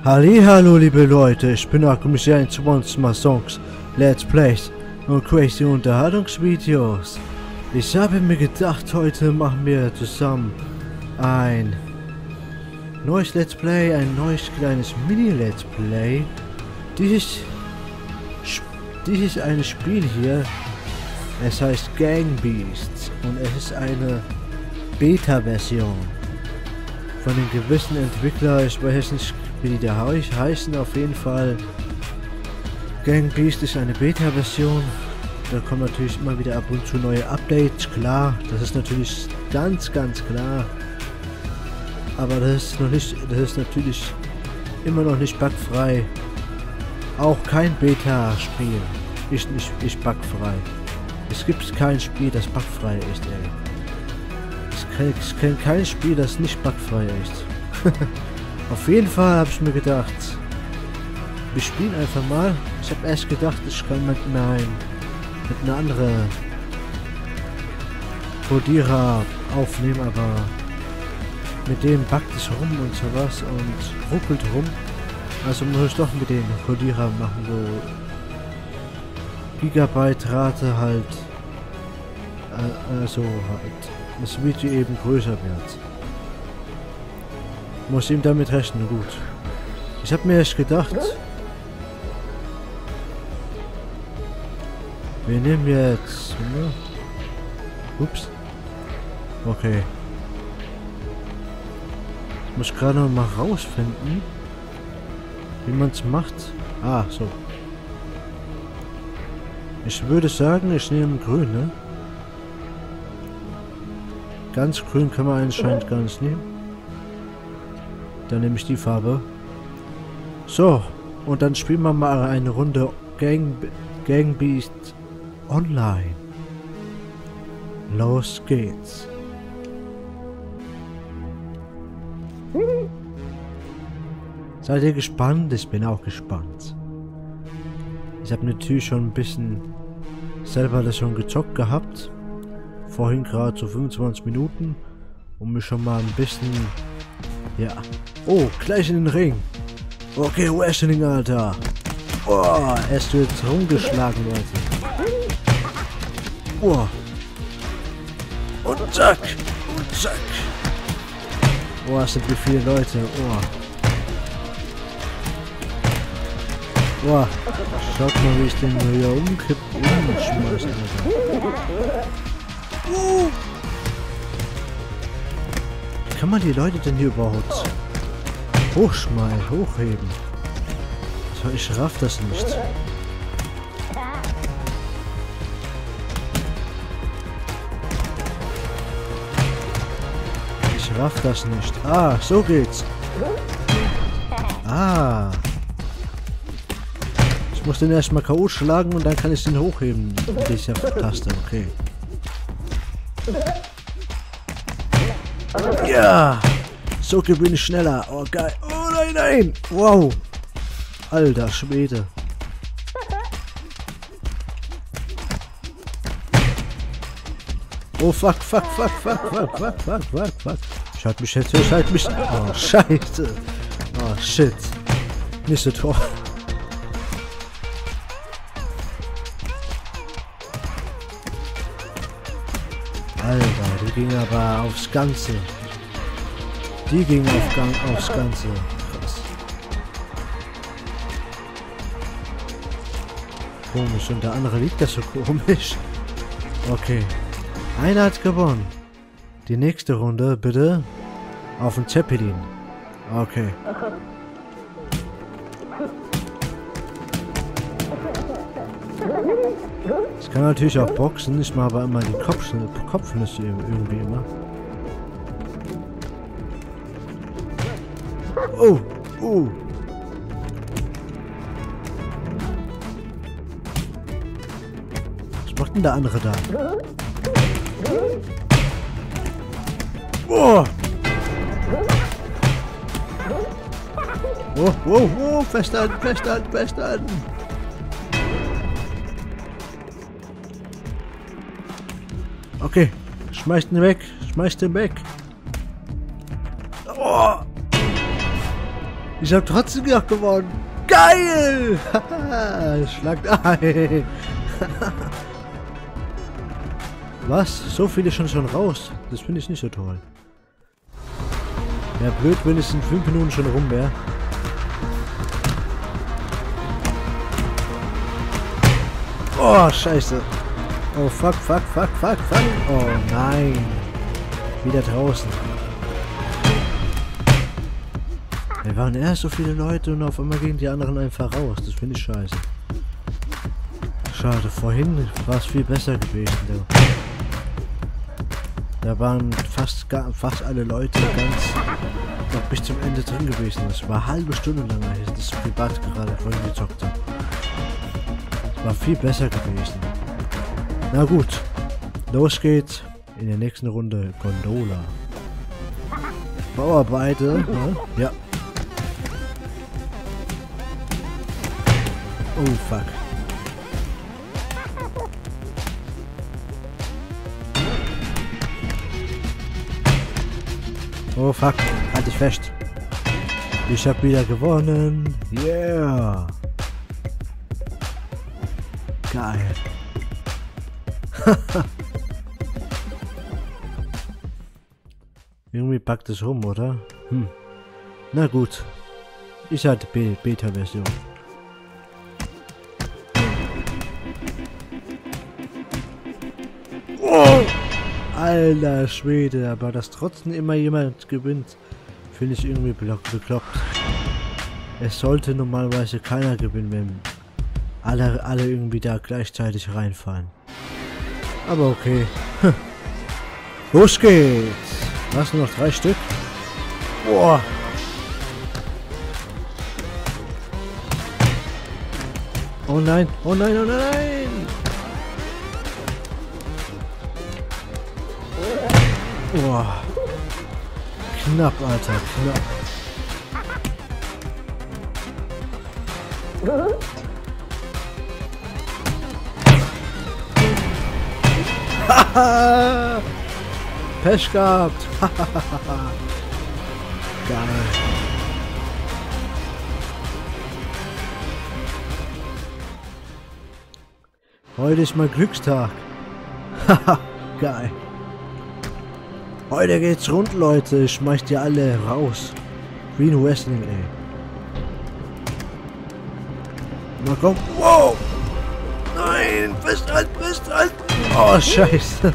Hallihallo liebe Leute, ich bin Akkumissian zu Monster Songs, Let's Plays und crazy Unterhaltungsvideos. Ich habe mir gedacht, heute machen wir zusammen ein neues Let's Play, ein neues kleines Mini-Let's Play. Dieses eine Spiel hier, es heißt Gang Beasts und es ist eine Beta-Version von dem gewissen Entwickler, ich weiß nicht, wie die da heißen, auf jeden Fall. Gang Beasts ist eine Beta-Version. Da kommen natürlich immer wieder ab und zu neue Updates, klar. Das ist natürlich ganz klar. Aber das ist natürlich immer noch nicht bugfrei. Auch kein Beta-Spiel ist nicht bugfrei. Es gibt kein Spiel, das bugfrei ist, ey. Ich kenne kein Spiel, das nicht bugfrei ist. Auf jeden Fall habe ich mir gedacht, wir spielen einfach mal. Ich habe erst gedacht, ich kann mit einer anderen Codierer aufnehmen, aber mit dem backt es rum und sowas und ruckelt rum. Also muss ich doch mit den Codierer machen, wo Gigabyte-Rate halt, also halt das Video eben größer wird. Muss ihm damit rechnen, gut. Ich habe mir erst gedacht, wir nehmen jetzt... Ups. Okay. Ich muss gerade noch mal rausfinden, wie man es macht. Ah, so. Ich würde sagen, ich nehme grün, ne? Ganz grün kann man anscheinend gar nicht nehmen. Dann nehme ich die Farbe. So, und dann spielen wir mal eine Runde Gang Beasts Online. Los geht's. Seid ihr gespannt? Ich bin auch gespannt. Ich habe natürlich schon ein bisschen selber das schon gezockt gehabt. Vorhin gerade so 25 Minuten. Um mich schon mal ein bisschen... Ja. Oh, gleich in den Ring. Okay, Wrestling, Alter. Oh, erst wird rumgeschlagen, Leute. Oh. Und zack. Und zack. Oh, es sind wie viele Leute. Oh. Oh. Schaut mal, wie ich den hier umschmeiße, Alter. Wie kann man die Leute denn hier überhaupt hochheben? So, ich raff das nicht. Ich raff das nicht. Ah, so geht's. Ah. Ich muss den erstmal K.O. schlagen und dann kann ich den hochheben. Mit dieser Taste, okay. Ja! So gewinne ich schneller. Oh, geil. Oh, nein! Wow! Alter Schwede. Oh, fuck. Schaut mich jetzt, schaut mich. Oh, scheiße. Oh, shit. Nicht so toll. Alter, die ging aber aufs Ganze. Die ging aufs Ganze. Krass. Komisch. Und der andere liegt das so komisch. Okay. Einer hat gewonnen. Die nächste Runde, bitte. Auf den Zeppelin. Okay. Ich kann natürlich auch boxen. Ich mache aber immer die Kopfnüsse irgendwie immer. Oh, oh. Was macht denn der andere da? Oh. Oh, festhalten. Okay, schmeiß den weg. Oh. Ich habe trotzdem noch gewonnen. Geil! Schlagt ein. Was? So viele schon raus? Das finde ich nicht so toll. Ja, blöd, wenn es in 5 Minuten schon rum wäre. Oh, scheiße. Oh, fuck. Oh, nein. Wieder draußen. Wir waren erst so viele Leute und auf einmal gingen die anderen einfach raus. Das finde ich scheiße. Schade, vorhin war es viel besser gewesen. Da waren fast alle Leute noch bis zum Ende drin gewesen. Das war eine halbe Stunde lang, als ich das privat gerade vorhin gezockt habe. Das war viel besser gewesen. Na gut, los geht's in der nächsten Runde. Gondola. Bauarbeiter, ne? Ja. Oh fuck. Oh fuck, halt dich fest. Ich hab wieder gewonnen. Yeah. Geil. Irgendwie packt es rum, oder? Na gut. Ich hatte Beta-Version. Oh! Alter Schwede, aber dass trotzdem immer jemand gewinnt, finde ich irgendwie bekloppt. Es sollte normalerweise keiner gewinnen, wenn alle irgendwie da gleichzeitig reinfallen. Aber okay. Los geht's! Was, nur noch 3 Stück? Boah! Oh nein! Oh nein! Oh nein! Boah! Knapp, Alter, knapp. Haha! Pech gehabt! Geil! Heute ist mein Glückstag! Haha! Geil! Heute geht's rund, Leute. Ich schmeiß die alle raus. Wie ein Wrestling, ey. Na komm. Wow! Nein! Festhalten! Oh, scheiße.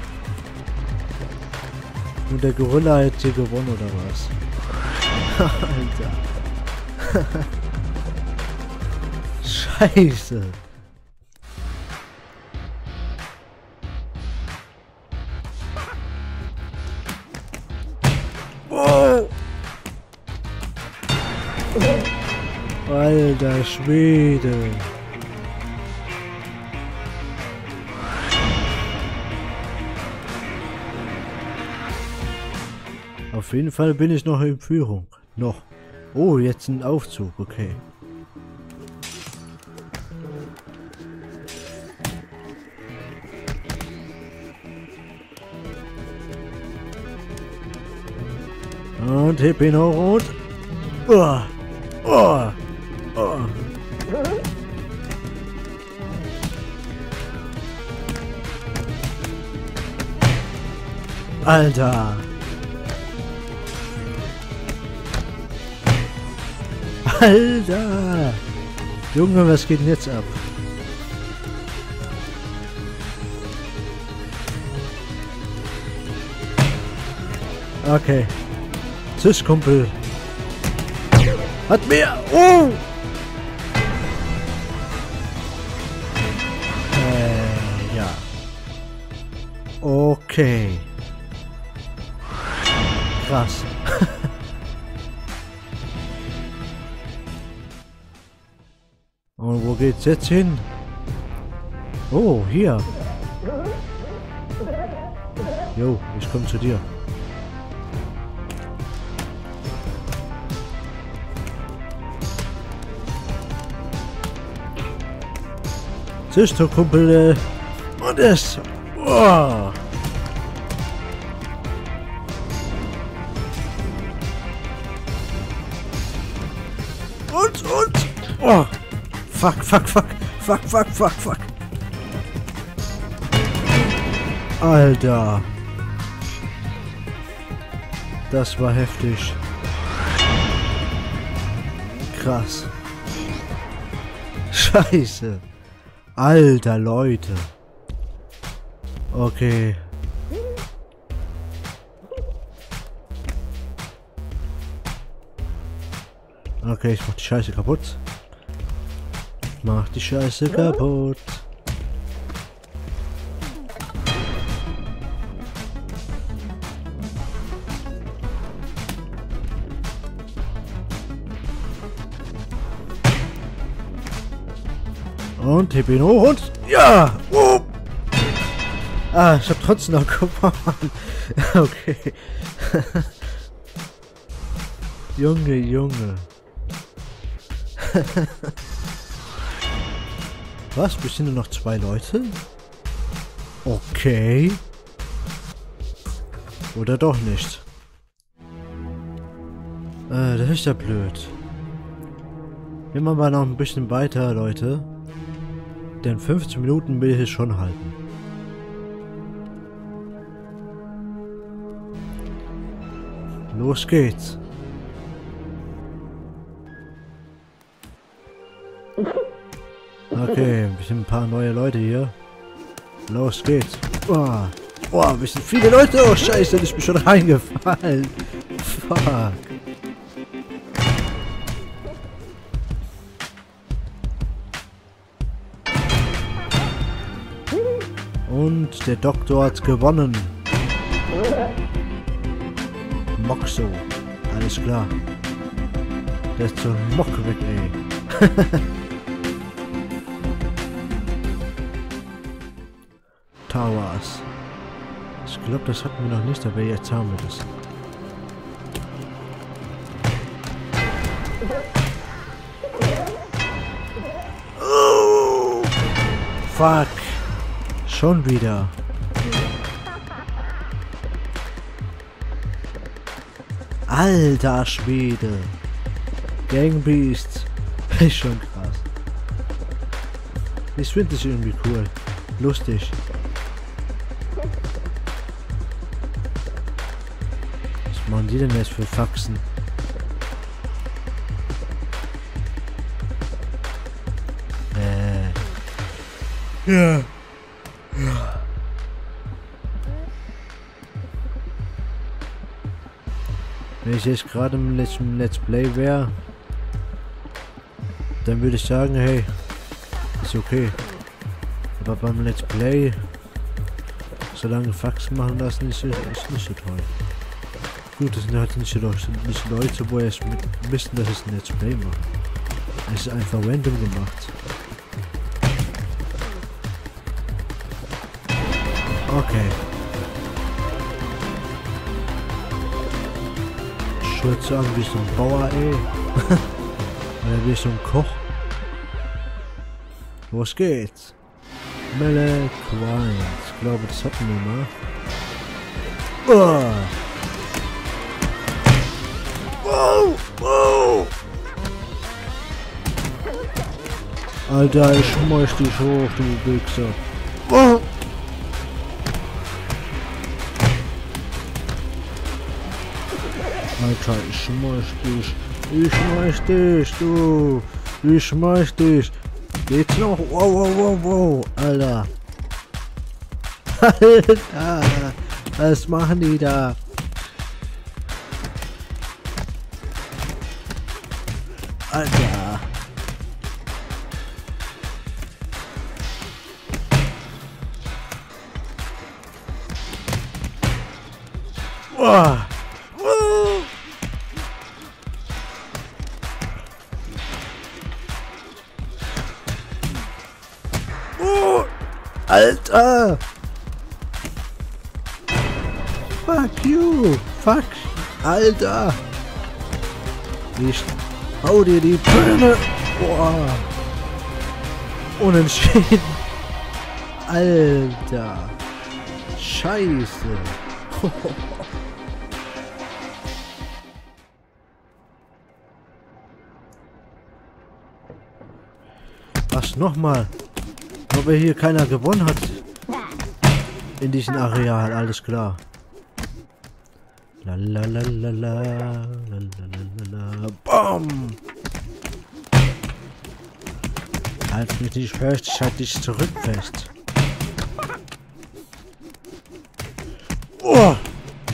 Und der Gorilla hat hier gewonnen, oder was? Alter. Scheiße. Oh. Alter Schwede. Auf jeden Fall bin ich noch in Führung. Noch. Oh, jetzt ein Aufzug. Okay. Und heb ihn hoch und... Oh. Oh. Oh. Alter. Alter. Junge, was geht denn jetzt ab? Okay. Tschüss, Kumpel. Hat mehr. Oh! Ja. Okay. Krass. Und wo geht's jetzt hin? Oh, hier. Jo, ich komme zu dir. Tschüss, du Kumpel. Und es. Oh. Oh! Fuck, fuck, fuck! Fuck, fuck, fuck, fuck! Alter! Das war heftig. Krass. Scheiße. Alter, Leute. Okay. Okay, ich mach die Scheiße kaputt. Mach die Scheiße kaputt. Und heb ihn hoch und... Ja! Oh. Ah, ich hab trotzdem noch gewonnen. Okay. Junge, Junge. Was? Wir sind nur noch 2 Leute? Okay. Oder doch nicht. Das ist ja blöd. Gehen wir mal noch ein bisschen weiter, Leute. Denn 15 Minuten will ich es schon halten. Los geht's. Okay, wir sind ein paar neue Leute hier. Los geht's. Oh, wir sind viele Leute. Oh, scheiße, ich bin schon reingefallen. Fuck. Und der Doktor hat gewonnen. Moxo. Alles klar. Der ist so ein Mock weg, ey. Towers. Ich glaube, das hatten wir noch nicht, aber jetzt haben wir das. Oh, fuck. Schon wieder. Alter Schwede. Gang Beasts. Ist schon krass. Ich finde das irgendwie cool. Lustig. Was machen die denn jetzt für Faxen? Ja. Wenn ich jetzt gerade im Let's Play wäre, dann würde ich sagen, hey, ist okay. Aber beim Let's Play so lange Faxen machen lassen ist nicht so toll. Gut, das sind halt nicht Leute, wo erst wissen, dass es ein Let's Play macht. Es ist einfach random gemacht. Okay. Ich würde sagen, wie so ein Bauer, ey. Oder wie so ein Koch. Los geht's. Melle Quines. Ich glaube, das hatten wir mal. Oh. Wow, wow. Alter, ich schmeiß dich hoch, du Wichser. Oh. Alter, ich schmeiß dich. Ich schmeiß dich, du. Ich schmeiß dich. Geht's noch? Wow, wow, wow, wow. Alter. Alter. Was machen die da? Alter. Oh. Alter! Fuck you! Fuck! Alter! Ich hau dir die Birne! Boah! Unentschieden! Alter! Scheiße! Was, nochmal? Nur weil hier keiner gewonnen hat. In diesem Areal, alles klar. Lalalala, lalalala, BAM! Halt mich nicht fest, ich halte dich zurück fest. Oh!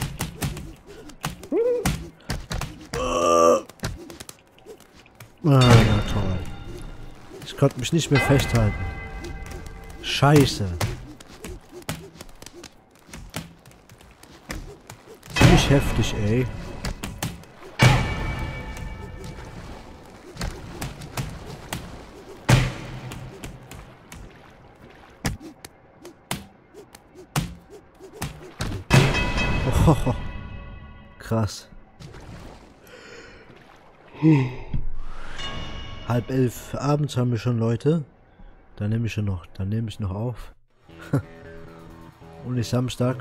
Ah, na toll. Ich konnte mich nicht mehr festhalten. Scheiße. Ziemlich heftig, ey. Oh, krass. 10:30 abends haben wir schon Leute. Dann nehme ich noch auf. Und ist Samstag.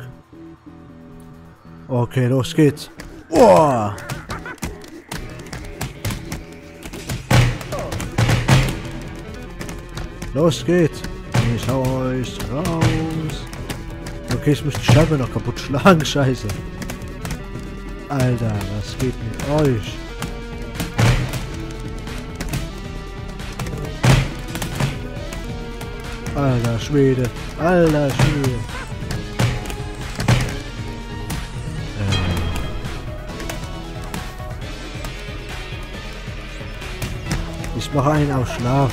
Okay, los geht's. Oh! Los geht's. Ich hau euch raus. Okay, ich muss die Scheibe noch kaputt schlagen. Scheiße. Alter, was geht mit euch? Alter Schwede. Alter Schwede. Ich mache einen auf Schlaf.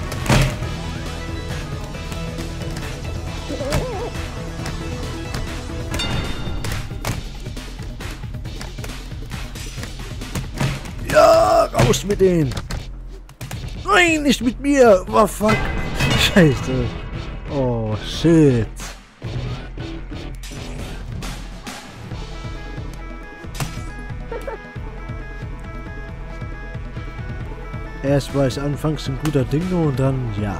Ja, raus mit denen. Nein, nicht mit mir. Oh, fuck. Scheiße. Oh, shit. Erst war es anfangs ein guter Dingo und dann, ja.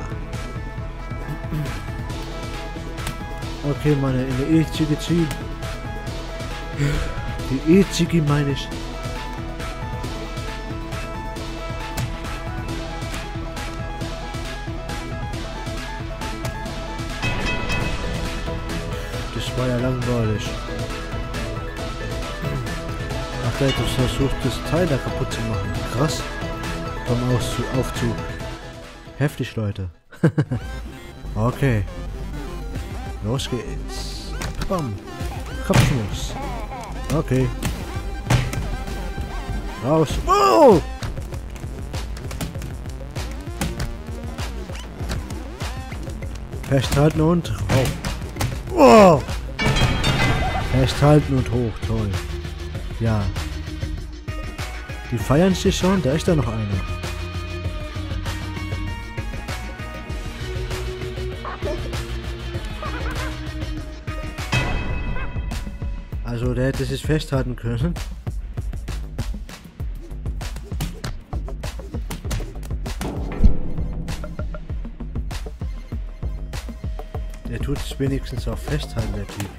Okay, meine E-Ziggy. Die E-Ziggy meine ich. Das war ja langweilig. Ach, der hat versucht, das Teil da kaputt zu machen. Krass. Vom Aufzug. Heftig, Leute. Okay. Los geht's. Bam. Kopfnuss. Okay. Raus. Oh! Festhalten und hoch. Oh! Festhalten und hoch. Toll. Ja. Die feiern sich schon. Da ist da noch einer. Also der hätte sich festhalten können. Der tut sich wenigstens auch festhalten, der Typ.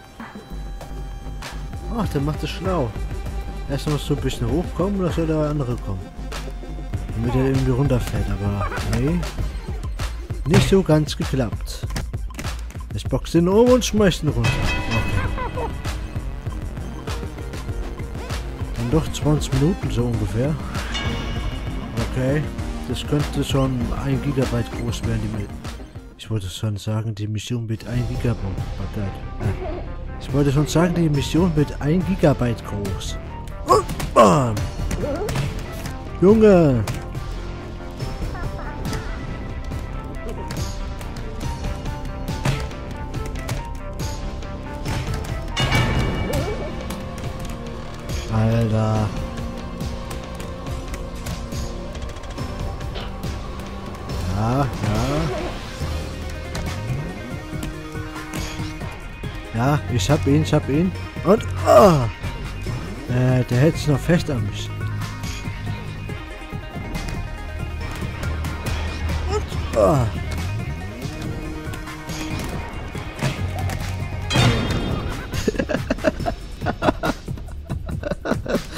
Ach, der macht es schlau. Erst noch so ein bisschen hochkommen, oder soll der andere kommen? Damit er irgendwie runterfällt, aber nee. Nicht so ganz geklappt. Ich boxe ihn um und schmeißt ihn runter. Okay. Dann doch 20 Minuten so ungefähr. Okay. Das könnte schon 1 Gigabyte groß werden. Ich wollte schon sagen, die Mission wird 1 Gigabyte. Ich wollte schon sagen, die Mission wird 1 Gigabyte groß. Und bam! Junge! Alter! Ja, ja, ich hab ihn. Und, oh! Der hält sich noch fest an mich. Und, oh!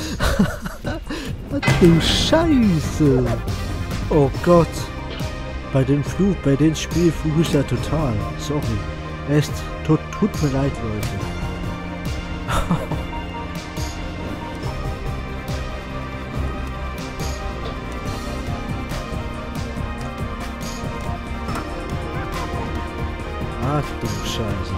Ach du Scheiße! Oh Gott! bei dem Spiel fluch ist er total. Sorry. Tut mir leid, Leute. Ach du Scheiße.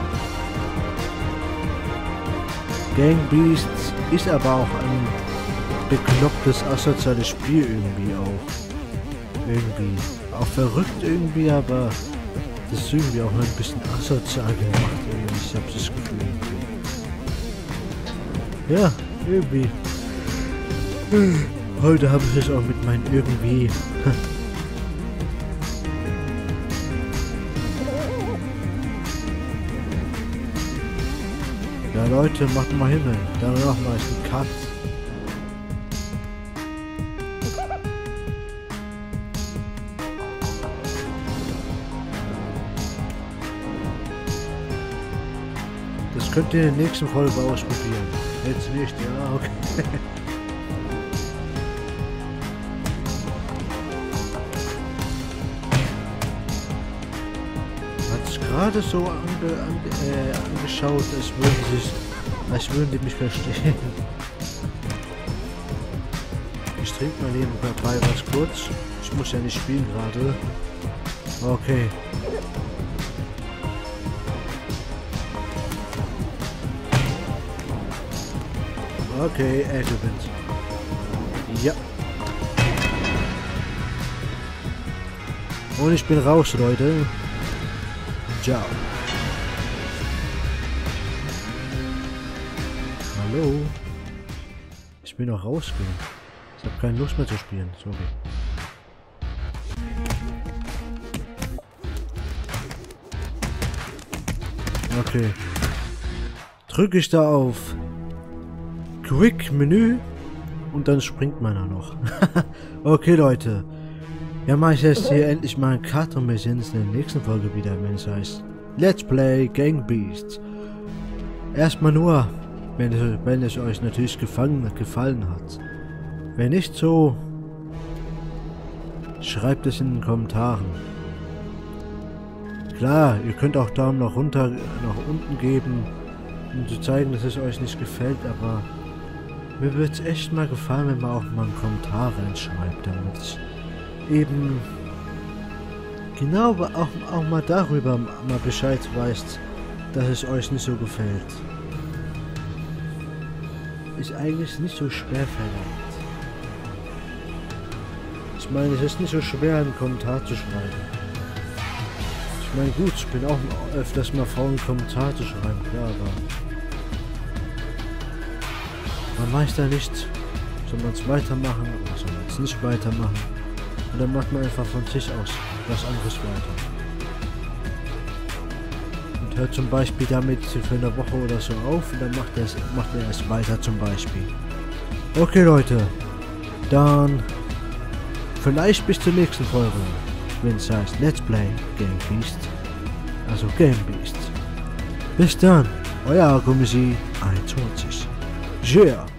Gang Beasts ist aber auch ein beklopptes, asoziales Spiel irgendwie auch. Irgendwie. Auch verrückt irgendwie, aber das ist irgendwie auch ein bisschen asozial gemacht. Irgendwie. Ich hab das Gefühl irgendwie. Ja, irgendwie. Heute habe ich es auch mit meinen irgendwie. Ja Leute, macht mal Himmel. Danach mal ist ein Cut. Das könnt ihr in der nächsten Folge ausprobieren. Jetzt nicht, ja, okay. Hat es gerade so angeschaut, als würden die mich verstehen. Ich trinke mal nebenbei was kurz. Ich muss ja nicht spielen gerade. Okay. Okay, er gewinnt. Ja. Und ich bin raus, Leute. Ciao. Hallo. Ich will noch rausgehen. Ich habe keine Lust mehr zu spielen. Sorry. Okay. Drücke ich da auf Quick Menü und dann springt man da noch. Okay, Leute. Ja, mache ich jetzt hier endlich mal einen Cut und wir sehen uns in der nächsten Folge wieder, wenn es heißt Let's Play Gang Beasts. Erstmal nur, wenn es euch natürlich gefallen hat. Wenn nicht so, schreibt es in den Kommentaren. Klar, ihr könnt auch Daumen nach unten geben, um zu zeigen, dass es euch nicht gefällt, aber mir würde es echt mal gefallen, wenn man auch mal einen Kommentar reinschreibt, damit eben genau auch mal darüber mal Bescheid weiß, dass es euch nicht so gefällt. Ist eigentlich nicht so schwer verlangt. Ich meine, es ist nicht so schwer, einen Kommentar zu schreiben. Ich meine, gut, ich bin auch öfters mal faul, einen Kommentar zu schreiben, klar, aber man weiß da nicht, soll man es weitermachen oder soll man es nicht weitermachen. Und dann macht man einfach von sich aus was anderes weiter. Und hört zum Beispiel damit für eine Woche oder so auf und dann macht er es weiter zum Beispiel. Okay Leute, dann vielleicht bis zur nächsten Folge, wenn es heißt Let's Play Gang Beasts. Also Gang Beasts. Bis dann, euer Akumisi 21. Yeah.